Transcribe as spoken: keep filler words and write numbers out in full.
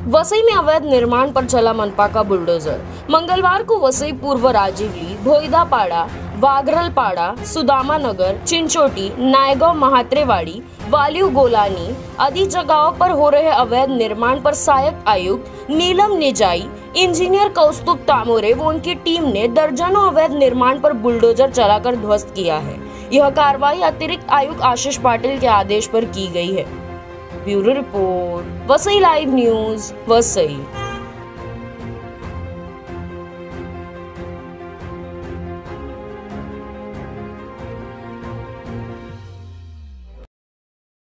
वसई में अवैध निर्माण पर चला मनपा का बुलडोजर। मंगलवार को वसई पूर्व राजीवली, भोईदापाड़ा, वाघरलपाड़ा, सुदामा नगर, चिंचोटी, नायगांव, महात्रेवाड़ी, वालियो गोलानी आदि जगहों पर हो रहे अवैध निर्माण पर सहायक आयुक्त नीलम निजाई, इंजीनियर कौस्तुभ तामोरे व उनकी टीम ने दर्जनों अवैध निर्माण पर बुलडोजर चलाकर ध्वस्त किया है। यह कार्रवाई अतिरिक्त आयुक्त आशीष पाटिल के आदेश पर की गई है। Bureau report, Vasai live news, Vasai.